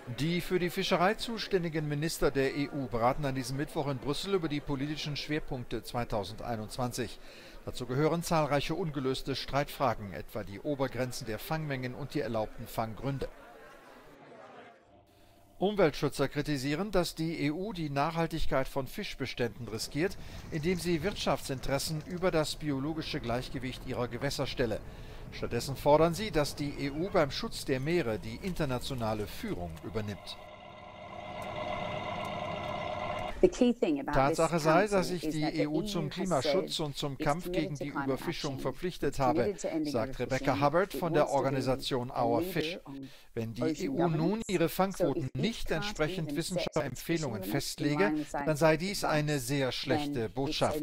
Die für die Fischerei zuständigen Minister der EU beraten an diesem Mittwoch in Brüssel über die politischen Schwerpunkte 2021. Dazu gehören zahlreiche ungelöste Streitfragen, etwa die Obergrenzen der Fangmengen und die erlaubten Fanggründe. Umweltschützer kritisieren, dass die EU die Nachhaltigkeit von Fischbeständen riskiert, indem sie Wirtschaftsinteressen über das biologische Gleichgewicht ihrer Gewässer stelle. Stattdessen fordern sie, dass die EU beim Schutz der Meere die internationale Führung übernimmt. Tatsache sei, dass sich die EU zum Klimaschutz und zum Kampf gegen die Überfischung verpflichtet habe, sagt Rebecca Hubbard von der Organisation Our Fish. Wenn die EU nun ihre Fangquoten nicht entsprechend wissenschaftlicher Empfehlungen festlege, dann sei dies eine sehr schlechte Botschaft.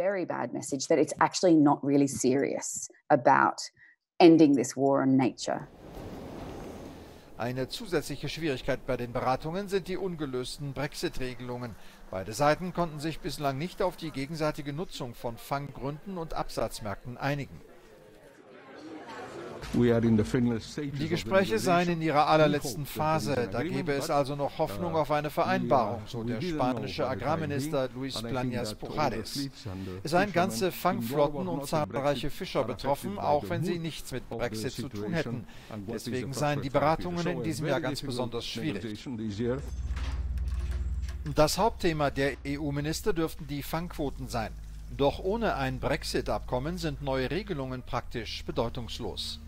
Eine zusätzliche Schwierigkeit bei den Beratungen sind die ungelösten Brexit-Regelungen. Beide Seiten konnten sich bislang nicht auf die gegenseitige Nutzung von Fanggründen und Absatzmärkten einigen. Die Gespräche seien in ihrer allerletzten Phase. Da gäbe es also noch Hoffnung auf eine Vereinbarung, so der spanische Agrarminister Luis Planas Pujares. Es seien ganze Fangflotten und zahlreiche Fischer betroffen, auch wenn sie nichts mit Brexit zu tun hätten. Deswegen seien die Beratungen in diesem Jahr ganz besonders schwierig. Das Hauptthema der EU-Minister dürften die Fangquoten sein. Doch ohne ein Brexit-Abkommen sind neue Regelungen praktisch bedeutungslos.